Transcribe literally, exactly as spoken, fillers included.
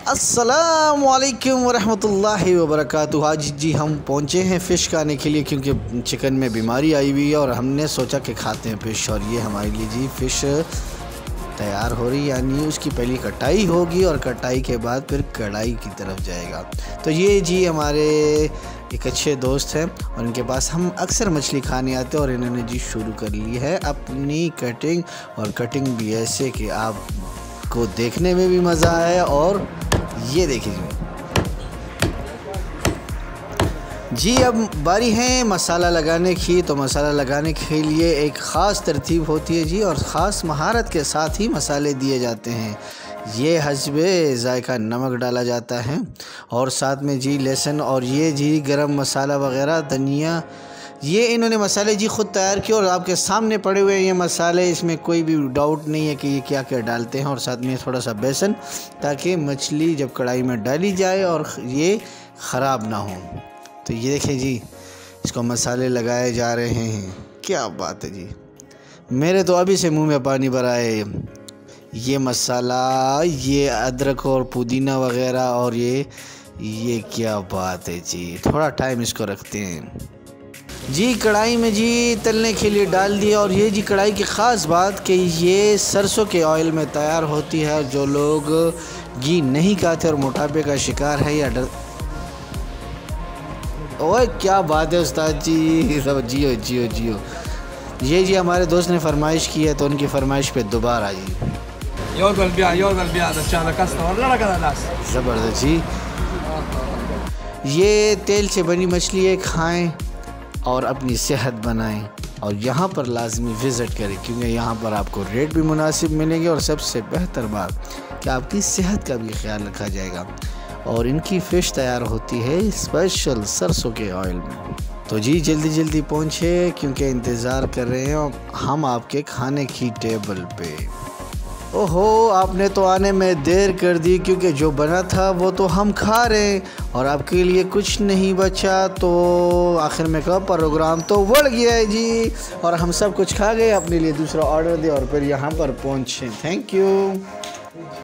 अस्सलामुअलैकुम वरहमतुल्लाहि वबरकातुहू। आज जी हम पहुँचे हैं फ़िश खाने के लिए क्योंकि चिकन में बीमारी आई हुई है और हमने सोचा कि खाते हैं फ़िश। और ये हमारे लिए जी फ़िश तैयार हो रही, यानी उसकी पहली कटाई होगी और कटाई के बाद फिर कढ़ाई की तरफ जाएगा। तो ये जी हमारे एक अच्छे दोस्त हैं और इनके पास हम अक्सर मछली खाने आते हैं और इन्होंने जी शुरू कर ली है अपनी कटिंग। और कटिंग भी ऐसे कि आपको देखने में भी मज़ा आए। और ये देखिए जी अब बारी है मसाला लगाने की। तो मसाला लगाने के लिए एक ख़ास तरतीब होती है जी और ख़ास महारत के साथ ही मसाले दिए जाते हैं। ये हस्बे ज़ायका नमक डाला जाता है और साथ में जी लहसुन और ये जी गरम मसाला वग़ैरह धनिया, ये इन्होंने मसाले जी ख़ुद तैयार किए और आपके सामने पड़े हुए ये मसाले, इसमें कोई भी डाउट नहीं है कि ये क्या क्या डालते हैं। और साथ में थोड़ा सा बेसन, ताकि मछली जब कढ़ाई में डाली जाए और ये ख़राब ना हो। तो ये देखें जी इसको मसाले लगाए जा रहे हैं। क्या बात है जी, मेरे तो अभी से मुंह में पानी भरा है। ये मसाला, ये अदरक और पुदीना वग़ैरह और ये ये क्या बात है जी। थोड़ा टाइम इसको रखते हैं जी कढ़ाई में जी तलने के लिए डाल दिया। और ये जी कढ़ाई की ख़ास बात कि ये सरसों के ऑयल में तैयार होती है। जो लोग घी नहीं खाते और मोटापे का शिकार है या डर, ओए क्या बात है उस्ताद जी, सब जियो जियो जियो। ये जी हमारे दोस्त ने फरमाइश की है तो उनकी फरमाइश पे दोबारा जी ज़बरदस्त जी। ये तेल से बनी मछली है, खाएं और अपनी सेहत बनाएं और यहाँ पर लाजमी विज़िट करें क्योंकि यहाँ पर आपको रेट भी मुनासिब मिलेंगे और सबसे बेहतर बात कि आपकी सेहत का भी ख्याल रखा जाएगा। और इनकी फ़िश तैयार होती है स्पेशल सरसों के ऑयल में। तो जी जल्दी जल्दी पहुँचे क्योंकि इंतज़ार कर रहे हैं हम आपके खाने की टेबल पे। ओहो, आपने तो आने में देर कर दी क्योंकि जो बना था वो तो हम खा रहे हैं और आपके लिए कुछ नहीं बचा। तो आखिर में कब प्रोग्राम तो बढ़ गया है जी और हम सब कुछ खा गए, अपने लिए दूसरा ऑर्डर दे और फिर यहाँ पर पहुँचे। Thank you.